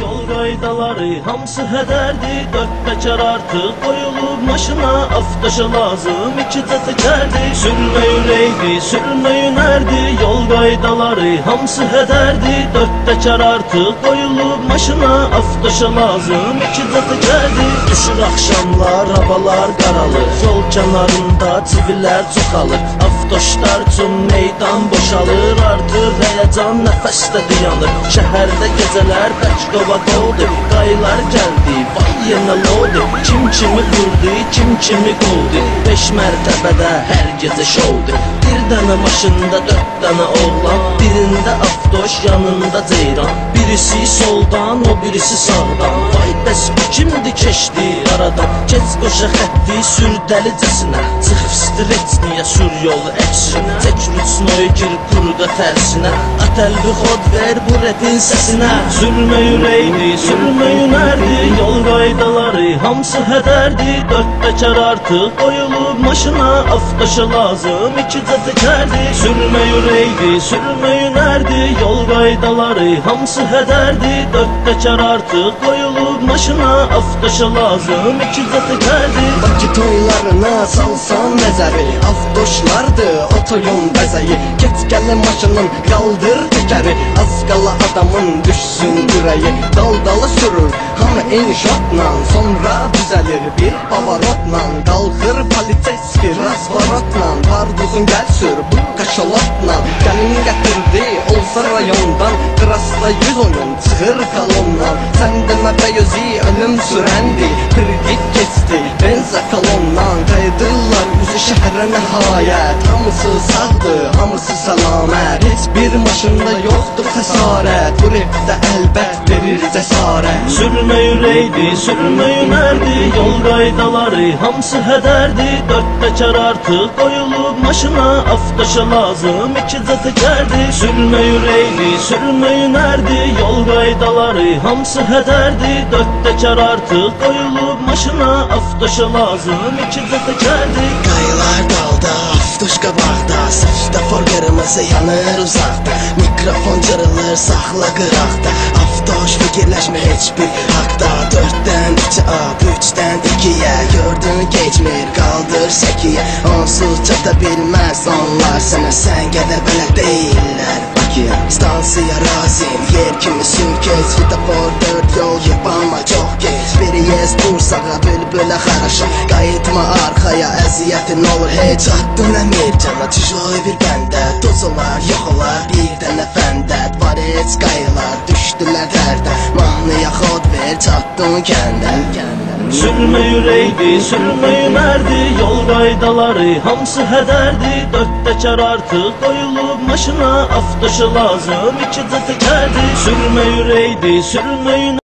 yol qaydaları hamısı hədərdi. Dörd təkər artıq qoyulub maşına, aftaşa lazım ikicə təkərdi. Sürmə ürəkdi, sürmə yönərdi, yol qaydaları hamısı hədərdi. Dörd təkər artıq qoyulub maşına, aftaşa lazım ikicə təkərdi. Düşür axşamlar, havalar qaralır, yol kənarında çivilər çoxalır. Aftoşlar üçün meydan boşalır, artır həyəcan nəfəsdə dayanır. Şəhərdə gecələr bək qovaqoldu, qaylar gəldi, vay yenə loldu. Kim kimi qurdu, kim kimi qoldu, 5 mərtəbədə hər gecə şovdu. Bir dənə maşında 4 dənə oğlan, birində aftoş, yanında ceyran. Birisi soldan, o birisi sağdan. Vay bəs bu kimdi keçdi aradan? Keç qoşa xətti, sür dəlicəsinə, çıxıb streçniyə, sür yolu əksinə. Çək rüçnoyu, gir quruda tərsinə, atəlbi xod ver bu repin səsinə. Sürmə ürəkdi, sürmə yönərdi, yol qaydaları hamısı hədərdi. Dörd təkər artıq qoyulub maşına, aftaşa lazım ikicə təkərdi. Sürmə ürəkdi, sürmə yönərdi, yol qaydaları hamısı hədərdi. Dörd təkər artıq qoyulub maşına, aftaşa lazım ikicə təkərdi. Bakı toylarına salsan nəzəri, aftoşlardı otoyun bəzəyi. Keç gələ maşının qaldır təkəri, az qala adamın düşsün ürəyi. Dal-dala sürür hamı eyni şotla, sonra düzəlir bir pavarotla. Qalxır politeyski razvarotla, parduzun gəl sür bu kaşalotla. Gəlin gətirdi olsa rayondan, qırasla 100 oyun çıxır kalondan. Sən demə bəyözi ölüm sürəndi, kredit keçdi benza kalondan. Qayıdırlar üzü şəhərə nəhayət, hamısı sağdır, hamısı səlamət. Heç bir maşında yoxdur xəsarət, bu repdə əlbət verir cəsarət. Sürmə ürəkdi, sürmə yönərdi, yol qaydaları hamısı hədərdi. Dörd təkər artıq qoyulub maşına, aftaşa lazım ikicə təkərdi. Sürmə ürəkdi, sürmə yönərdi, yol qaydaları hamısı hədərdi. Dörd təkər artıq qoyulub maşına, aftaşa lazım ikicə təkərdi. Qaylar dalda, aftoş qabaqda, svetofor qırmızı yanır uzaqda. Mikrofon cırılır, saxla qıraqda, aftoş fikirləşmə heç bir haqda. 4-dən 2-ə, 3-dən 2-yə, gördün keçmir, qaldır səkiyə. Onsuz çata bilməz onlar sənə, sən gədə belə deyirlər Bakıya. Stansiya razim, yer kimi sürkeç, svetofor 4 yol yubanma çox geç. Biri yez Bursağa, bülbülə xaraşa, qayıtma arxaya, əziyyətin olur heç. Atdın əmir cana, tüjoy bir bəndə, tozolar, yox olar bir dənə fəndət. Var heç qayılar, düşdülər dərdə, mahnıya xod ver, çatdın kəndə. Sürmə ürəkdi, sürmə yönərdi, yol qaydaları hamısı hədərdi. Dörd təkər artıq qoyulub maşına, aftaşa lazım ikicə təkərdi. Sürmə ürəkdi, sürmə yönərdi.